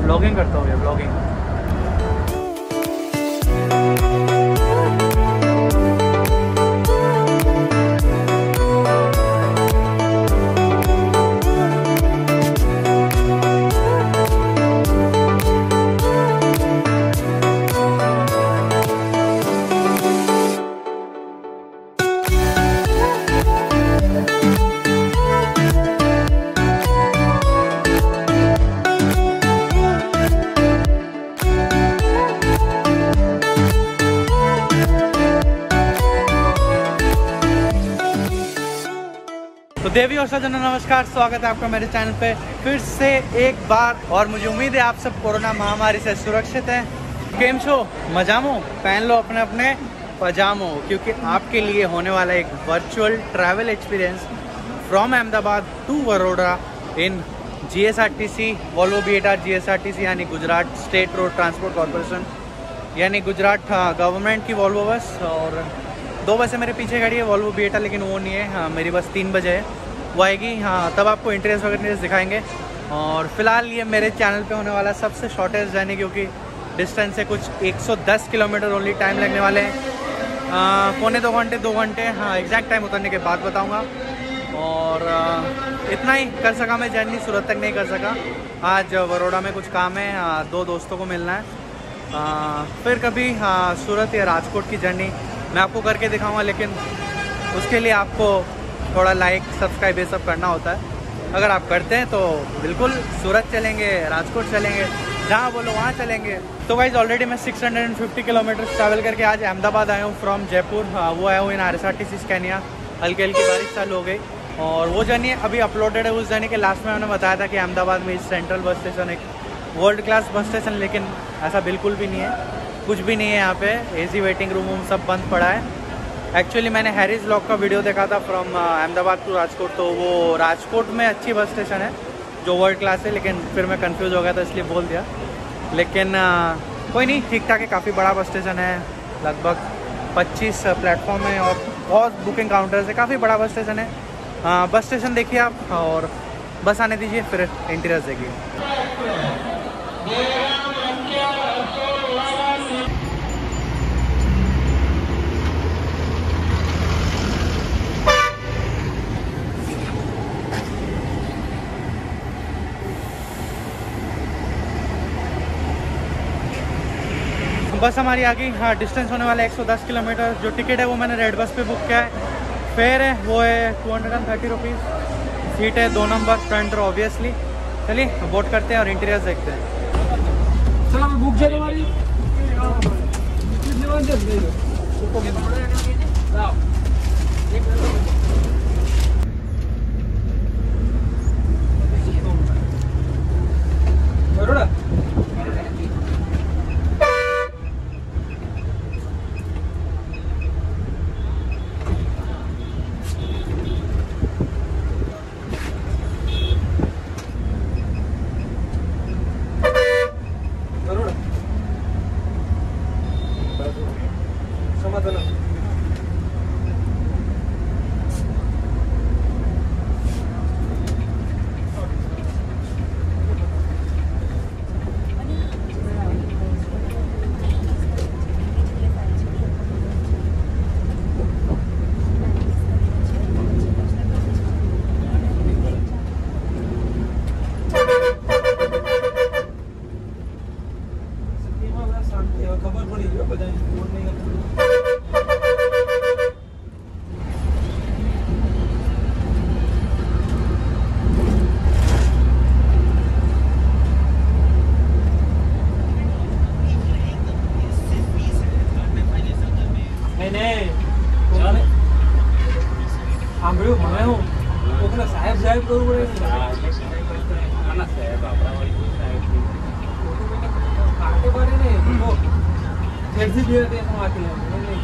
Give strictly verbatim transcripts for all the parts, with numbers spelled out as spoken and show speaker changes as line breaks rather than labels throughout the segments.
Blogging करता हूँ, ये ब्लॉगिंग। तो देवी और सज्जनों नमस्कार, स्वागत है आपका मेरे चैनल पे फिर से एक बार। और मुझे उम्मीद है आप सब कोरोना महामारी से सुरक्षित हैं। केम छो, मजामो, पहन लो अपने अपने पजामो, क्योंकि आपके लिए होने वाला एक virtual travel experience from Ahmedabad to Vadodara in G S R T C Volvo बिएटा G S R T C यानी Gujarat state road transport corporation यानी गुजरात गवर्नमेंट की वॉल्वो बस। और दो बसें मेरे पीछे खड़ी है वॉल्वो बिएटा, लेकिन वो नहीं है। हाँ, मेरी बस तीन बजे है, वो आएगी। हाँ, तब आपको इंटरेस्ट वगैरह दिखाएंगे। और फिलहाल ये मेरे चैनल पे होने वाला सबसे शॉर्टेस्ट जर्नी, क्योंकि डिस्टेंस है कुछ एक सौ दस किलोमीटर ओनली। टाइम लगने वाले हैं पौने दो घंटे दो घंटे हाँ, एग्जैक्ट टाइम उतरने के बाद बताऊँगा। और आ, इतना ही कर सका मैं जर्नी, सूरत तक नहीं कर सका। आज बड़ौदा में कुछ काम है, आ, दो दोस्तों को मिलना है। आ, फिर कभी हाँ, सूरत या राजकोट की जर्नी मैं आपको करके दिखाऊंगा, लेकिन उसके लिए आपको थोड़ा लाइक सब्सक्राइब ये सब करना होता है। अगर आप करते हैं तो बिल्कुल सूरत चलेंगे, राजकोट चलेंगे, जहाँ बोलो वहाँ चलेंगे। तो गाइस ऑलरेडी मैं छह सौ पचास किलोमीटर ट्रैवल करके आज अहमदाबाद आया हूँ फ्रॉम जयपुर। हाँ, वो आया हूँ in R S R T C Scania. हल्की हल्की बारिश चालू हो गई और वो जर्नी अभी अपलोडेड है। उस जर्नी के लास्ट में मैंने बताया था कि अहमदाबाद में सेंट्रल बस स्टेशन एक वर्ल्ड क्लास बस स्टेशन, लेकिन ऐसा बिल्कुल भी नहीं है, कुछ भी नहीं है यहाँ पे। एसी वेटिंग रूम वूम सब बंद पड़ा है। एक्चुअली मैंने हैरिस व्लॉग का वीडियो देखा था फ्रॉम अहमदाबाद टू राजकोट, तो वो राजकोट में अच्छी बस स्टेशन है जो वर्ल्ड क्लास है, लेकिन फिर मैं कंफ्यूज हो गया था इसलिए बोल दिया। लेकिन आ, कोई नहीं, ठीक ठाक है, काफ़ी बड़ा बस स्टेशन है, लगभग पच्चीस प्लेटफॉर्म है और बहुत बुकिंग काउंटर्स है, काफ़ी बड़ा बस स्टेशन है। आ, बस स्टेशन देखिए आप और बस आने दीजिए, फिर इंटीरियर्स देखिए। बस हमारी आ गई। हाँ, डिस्टेंस होने वाला है एक सौ दस किलोमीटर। जो टिकट है वो मैंने रेड बस पे बुक किया है। फेयर है वो है two hundred and thirty rupees. Seat है दो नंबर फ्रंट रो ऑब्वियसली। चलिए बोट करते हैं और इंटीरियर्स देखते हैं।
चलो मैं बुक है तुम्हारी खबर पड़ी સાંભળ્યું મને હું ઓકલા સાહેબ સાહેબ કરવું પડે આના સાહેબ આપણા વાળી કોઈ સાહેબ કાટે પડે ને તો જેથી બે તે માથી નહીં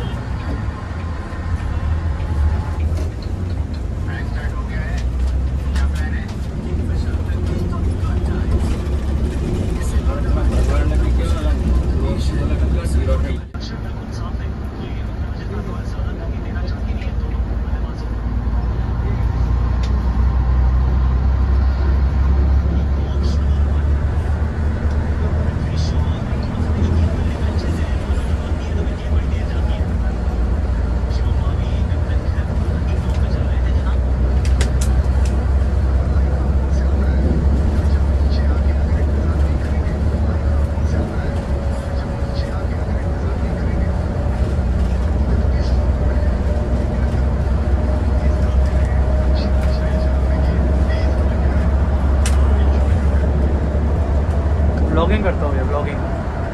ब्लॉगिंग करता हूँ, ये ब्लॉगिंग।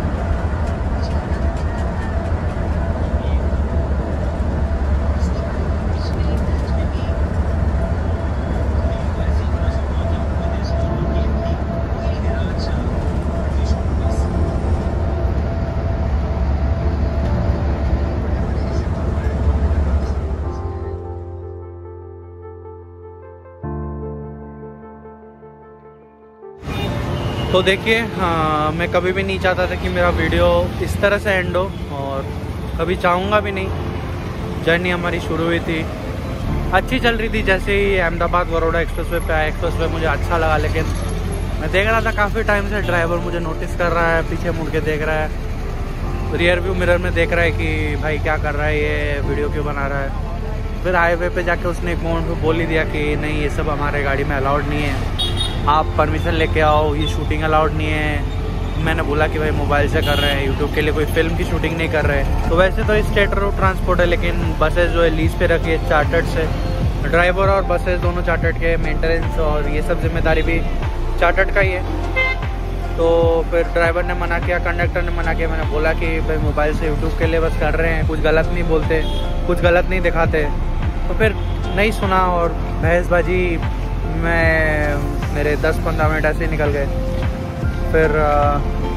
तो देखिए, हाँ, मैं कभी भी नहीं चाहता था कि मेरा वीडियो इस तरह से एंड हो, और कभी चाहूँगा भी नहीं। जर्नी हमारी शुरू हुई थी, अच्छी चल रही थी। जैसे ही अहमदाबाद बड़ौदा एक्सप्रेसवे पे आया, एक्सप्रेसवे मुझे अच्छा लगा, लेकिन मैं देख रहा था काफ़ी टाइम से ड्राइवर मुझे नोटिस कर रहा है, पीछे मुड़ के देख रहा है, रियर व्यू मिरर में देख रहा है कि भाई क्या कर रहा है ये, वीडियो क्यों बना रहा है। फिर हाईवे पे जाके उसने एक मोमेंट पे बोल ही दिया कि नहीं, ये सब हमारे गाड़ी में अलाउड नहीं है, आप परमिशन लेके आओ, ये शूटिंग अलाउड नहीं है। मैंने बोला कि भाई मोबाइल से कर रहे हैं, यूट्यूब के लिए कोई फिल्म की शूटिंग नहीं कर रहे हैं। तो वैसे तो स्टेट रोड ट्रांसपोर्ट है, लेकिन बसेस जो है लीज पे रखी है चार्टर्ड से। ड्राइवर और बसेस दोनों चार्टर्ड के, मेंटेनेंस और ये सब जिम्मेदारी भी चार्टर्ड का ही है। तो फिर ड्राइवर ने मना किया, कंडक्टर ने मना किया। मैंने बोला कि भाई मोबाइल से यूट्यूब के लिए बस कर रहे हैं, कुछ गलत नहीं बोलते, कुछ गलत नहीं दिखाते। तो फिर नहीं सुना और बहसबाजी में मेरे दस पंद्रह मिनट ऐसे ही निकल गए। फिर आ,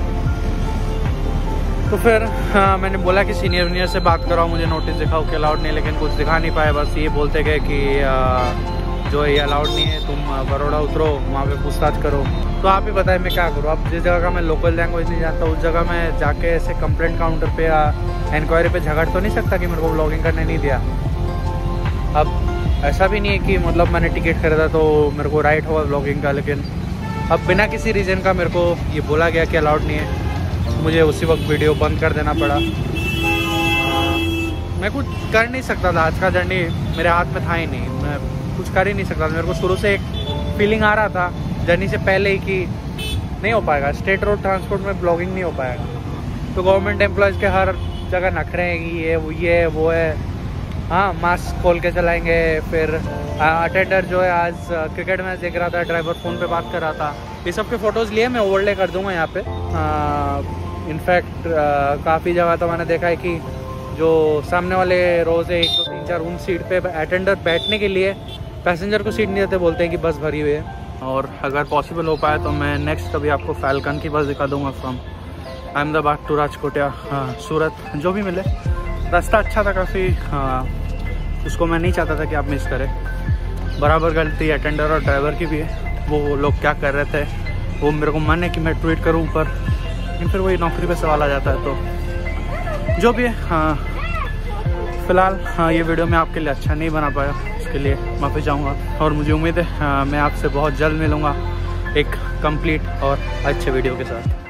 तो फिर आ, मैंने बोला कि सीनियर वीनियर से बात कराओ, मुझे नोटिस दिखाओ कि अलाउड नहीं, लेकिन कुछ दिखा नहीं पाए। बस ये बोलते गए कि आ, जो ये अलाउड नहीं है, तुम बड़ौदा उतरो, वहाँ पे पूछताछ करो। तो आप ही बताएं मैं क्या करूँ। अब जिस जगह का मैं लोकल लैंग्वेज नहीं जानता, उस जगह मैं जाके ऐसे कंप्लेंट काउंटर पे या इंक्वायरी पे झगड़ तो नहीं सकता कि मेरे को व्लॉगिंग करने नहीं दिया। अब ऐसा भी नहीं है कि मतलब मैंने टिकट खरीदा तो मेरे को राइट होगा व्लॉगिंग का, लेकिन अब बिना किसी रीज़न का मेरे को ये बोला गया कि अलाउड नहीं है, मुझे उसी वक्त वीडियो बंद कर देना पड़ा। मैं कुछ कर नहीं सकता था, आज का जर्नी मेरे हाथ में था ही नहीं, मैं कुछ कर ही नहीं सकता था। मेरे को शुरू से एक फीलिंग आ रहा था जर्नी से पहले ही कि नहीं हो पाएगा, स्टेट रोड ट्रांसपोर्ट में ब्लॉगिंग नहीं हो पाएगा। तो गवर्नमेंट एम्प्लॉयज़ के हर जगह नखरे हैं कि ये वो ये वो है, हाँ मास्क खोल के चलाएंगे। फिर अटेंडर जो है आज क्रिकेट मैच देख रहा था, ड्राइवर फ़ोन पे बात कर रहा था। ये सब के फ़ोटोज़ लिए मैं ओवरले कर दूंगा यहाँ पे। इनफैक्ट काफ़ी जगह तो मैंने देखा है कि जो सामने वाले रोज़ है, एक दो तीन चार, उन सीट पे अटेंडर बैठने के लिए पैसेंजर को सीट नहीं देते, बोलते हैं कि बस भरी हुई है। और अगर पॉसिबल हो पाए तो मैं नेक्स्ट कभी आपको फैल्कन की बस दिखा दूँगा फ्रॉम अहमदाबाद टू राजकोट या हाँ सूरत, जो भी मिले। रास्ता अच्छा था काफ़ी, हाँ, उसको मैं नहीं चाहता था कि आप मिस करें। बराबर गलती अटेंडर और ड्राइवर की भी है, वो लोग क्या कर रहे थे वो मेरे को मन है कि मैं ट्वीट करूं पर, लेकिन फिर वही नौकरी पे सवाल आ जाता है। तो जो भी है, हाँ, फ़िलहाल हाँ ये वीडियो मैं आपके लिए अच्छा नहीं बना पाया, उसके लिए माफ़ी चाहूँगा। और मुझे उम्मीद है हाँ, मैं आपसे बहुत जल्द मिलूँगा एक कंप्लीट और अच्छे वीडियो के साथ।